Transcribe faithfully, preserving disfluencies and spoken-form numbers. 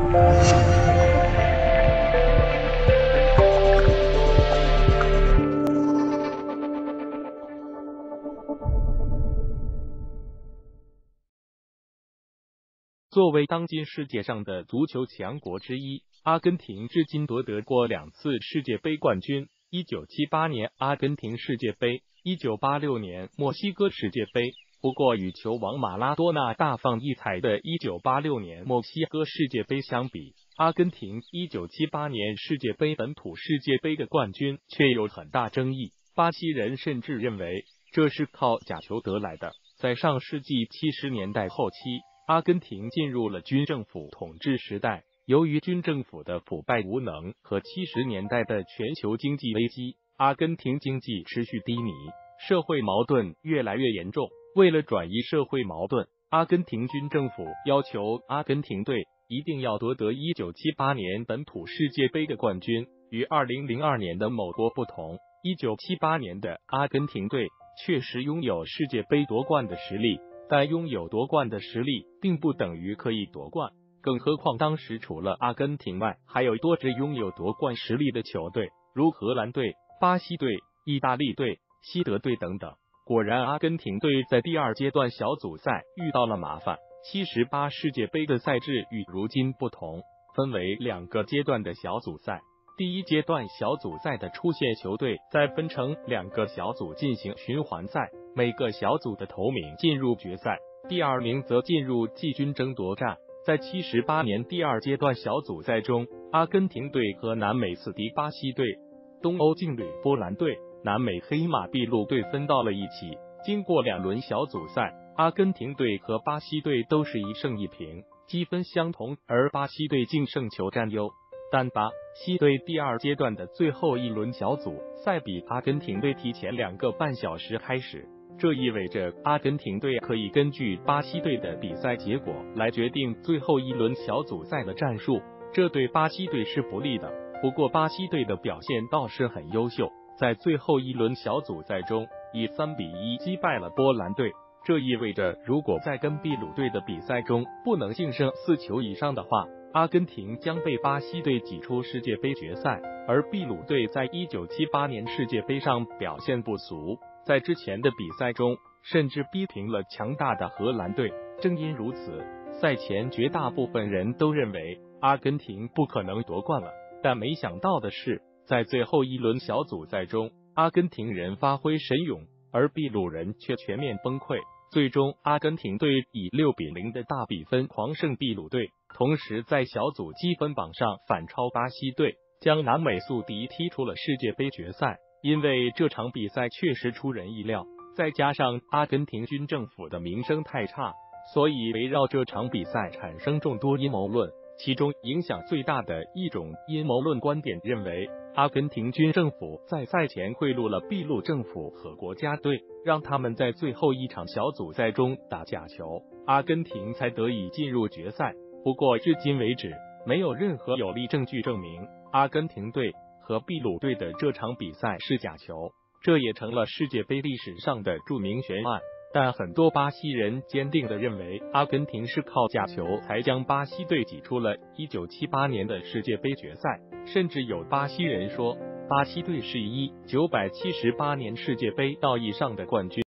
作为当今世界上的足球强国之一，阿根廷至今夺得过两次世界杯冠军：一九七八年阿根廷世界杯，一九八六年墨西哥世界杯。不过，与球王马拉多纳大放异彩的一九八六年墨西哥世界杯相比，阿根廷一九七八年世界杯本土世界杯的冠军却有很大争议。巴西人甚至认为这是靠假球得来的。在上世纪七十年代后期，阿根廷进入了军政府统治时代，由于军政府的腐败无能和七十年代的全球经济危机，阿根廷经济持续低迷，社会矛盾越来越严重。为了转移社会矛盾，阿根廷军政府要求阿根廷队一定要夺得一九七八年本土世界杯的冠军。与二零零二年的某国不同，一九七八年的阿根廷队确实拥有世界杯夺冠的实力，但拥有夺冠的实力并不等于可以夺冠，更何况当时除了阿根廷外，还有多支拥有夺冠实力的球队，如荷兰队、巴西队、意大利队、西德队等等。果然，阿根廷队在第二阶段小组赛遇到了麻烦。七十八世界杯的赛制与如今不同，分为两个阶段的小组赛。第一阶段小组赛的出线球队再分成两个小组进行循环赛，每个小组的头名进入决赛，第二名则进入季军争夺战。在七十八年第二阶段小组赛中，阿根廷队和南美死敌巴西队、东欧劲旅波兰队、南美黑马秘鲁队分到了一起。经过两轮小组赛，阿根廷队和巴西队都是一胜一平，积分相同，而巴西队净胜球占优。但巴西队第二阶段的最后一轮小组赛比阿根廷队提前两个半小时开始，这意味着阿根廷队可以根据巴西队的比赛结果来决定最后一轮小组赛的战术，这对巴西队是不利的。不过巴西队的表现倒是很优秀，在最后一轮小组赛中以三比一击败了波兰队，这意味着如果在跟秘鲁队的比赛中不能净胜四球以上的话，阿根廷将被巴西队挤出世界杯决赛。而秘鲁队在一九七八年世界杯上表现不俗，在之前的比赛中甚至逼平了强大的荷兰队。正因如此，赛前绝大部分人都认为阿根廷不可能夺冠了。但没想到的是，在最后一轮小组赛中，阿根廷人发挥神勇，而秘鲁人却全面崩溃。最终，阿根廷队以六比零的大比分狂胜秘鲁队，同时在小组积分榜上反超巴西队，将南美宿敌踢出了世界杯决赛。因为这场比赛确实出人意料，再加上阿根廷军政府的名声太差，所以围绕这场比赛产生众多阴谋论。其中影响最大的一种阴谋论观点认为，阿根廷军政府在赛前贿赂了秘鲁政府和国家队，让他们在最后一场小组赛中打假球，阿根廷才得以进入决赛。不过至今为止，没有任何有力证据证明阿根廷队和秘鲁队的这场比赛是假球，这也成了世界杯历史上的著名悬案。但很多巴西人坚定地认为，阿根廷是靠假球才将巴西队挤出了一九七八年的世界杯决赛，甚至有巴西人说，巴西队是一九七八年世界杯道义上的冠军。